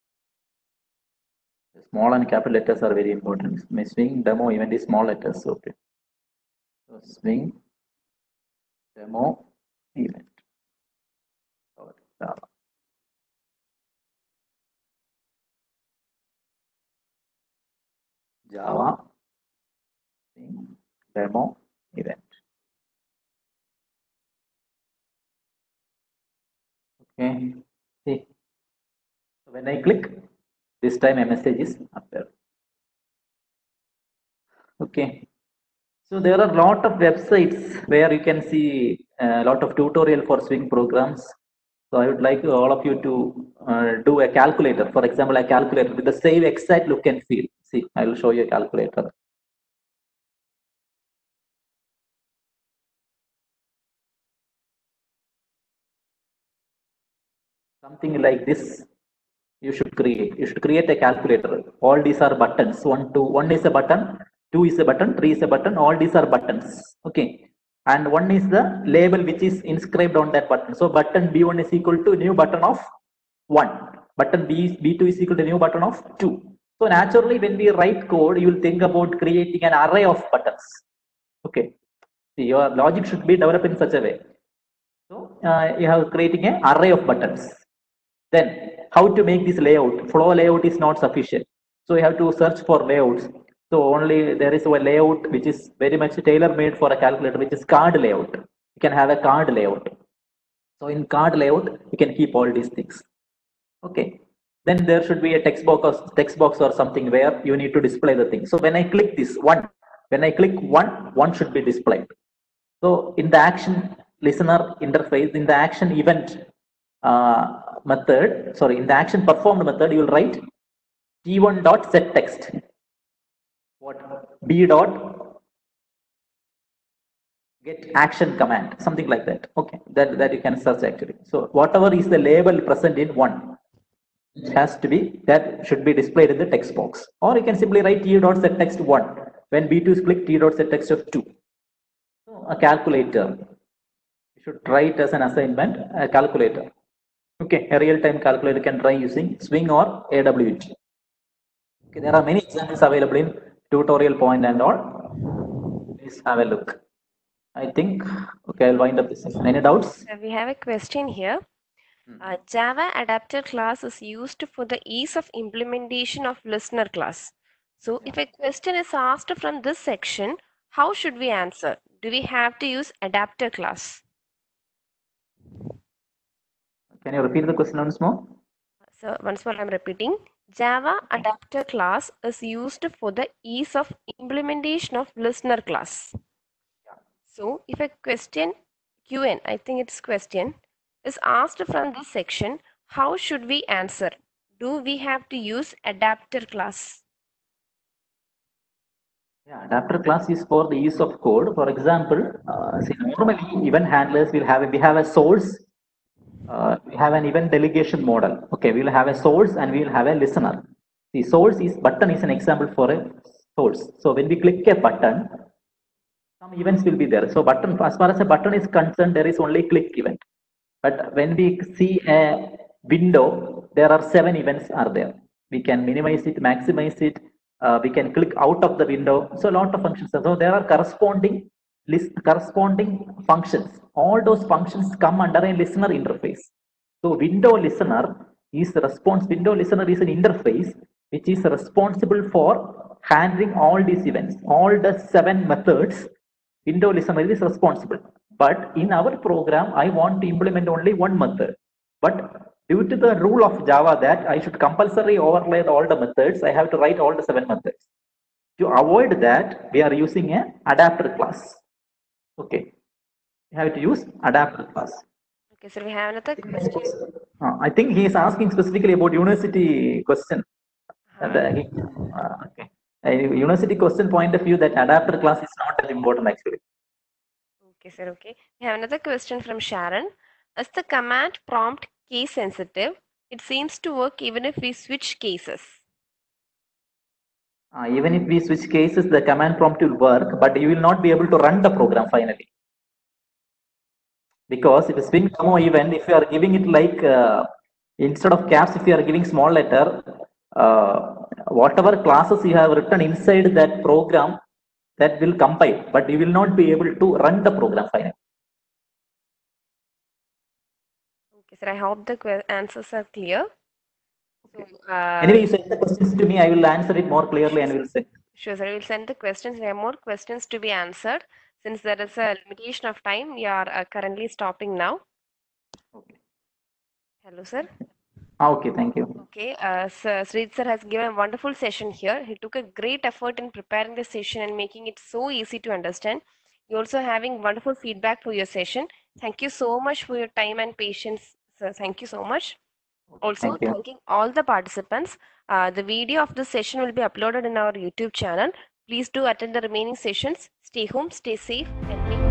The small and capital letters are very important. My Swing demo event is small letters. Okay. So Swing demo event. Java. Java Swing demo event. Okay. See. So when I click, this time a message is appear. Okay. So there are a lot of websites where you can see a lot of tutorial for Swing programs. So I would like all of you to do a calculator. For example, a calculator with the same exact look and feel. See, I will show you a calculator. Something like this you should create. You should create a calculator. All these are buttons. One is a button, 2 is a button, 3 is a button. All these are buttons. Okay. And 1 is the label which is inscribed on that button. So button B1 is equal to new button of 1. Button B2 is equal to new button of 2. So naturally, when we write code, you will think about creating an array of buttons. Okay. See, your logic should be developed in such a way. So you have creating an array of buttons. Then how to make this layout? Flow layout is not sufficient. So you have to search for layouts. So only there is a layout which is very much tailor-made for a calculator, which is card layout. You can have a card layout. So in card layout, you can keep all these things. Okay. Then there should be a text box or something where you need to display the thing. So when I click this one, when I click one should be displayed. So in the action listener interface, in the action event method, sorry, in the action performed method, you will write t1 dot set text. What b dot get action command, something like that. Okay, that you can search actually. So whatever is the label present in one, it has to be, that should be displayed in the text box. Or you can simply write t dot set text 1. When b2 is clicked, t dot set text of 2. So a calculator. You should write as an assignment a calculator. Okay, a real-time calculator can try using Swing or AWT. Okay, there are many examples available in tutorial point and all. Please have a look. I think, okay, I'll wind up this. Any doubts? We have a question here. Java adapter class is used for the ease of implementation of listener class. So if a question is asked from this section, how should we answer? Do we have to use adapter class? Can you repeat the question once more? So once more I'm repeating. Java adapter class is used for the ease of implementation of listener class. So if a question QN, I think it's question, is asked from this section, how should we answer? Do we have to use adapter class? Yeah, adapter class is for the use of code. For example, see, normally event handlers will have we have a source, we have an event delegation model. Okay, we will have a source and we will have a listener. The source is button is an example for a source. So when we click a button, some events will be there. So button, as far as a button is concerned, there is only click event. But when we see a window, there are 7 events are there. We can minimize it, maximize it. We can click out of the window. So a lot of functions. So there are corresponding corresponding functions. All those functions come under a listener interface. So window listener is window listener is an interface which is responsible for handling all these events. All the 7 methods window listener is responsible. But in our program, I want to implement only one method. But due to the rule of Java that I should compulsory overlay all the methods, I have to write all the 7 methods. To avoid that, we are using a adapter class. Okay, we have to use adapter class. Okay, so we have another question. I think he is asking specifically about university question. Okay. University question point of view, that adapter class is not that important actually. Okay, sir. Okay. We have another question from Sharon. Is the command prompt case sensitive? It seems to work even if we switch cases. Even if we switch cases, the command prompt will work, but you will not be able to run the program finally. Because if a swing comma event, if you are giving it like instead of caps, if you are giving small letter, whatever classes you have written inside that program, that will compile, but you will not be able to run the program finally. Okay, sir. I hope the answers are clear. So, anyway, you send the questions to me. I will answer it more clearly and will send. Sure, sir. I will send the questions. There are more questions to be answered. Since there is a limitation of time, we are currently stopping now. Okay. Hello, sir. Okay, thank you. Okay, Sridh sir has given a wonderful session here. He took a great effort in preparing the session and making it so easy to understand. You're also having wonderful feedback for your session. Thank you so much for your time and patience, sir. Thank you so much. Also, Thank you. thanking all the participants. The video of this session will be uploaded in our YouTube channel. Please do attend the remaining sessions. Stay home, stay safe, and make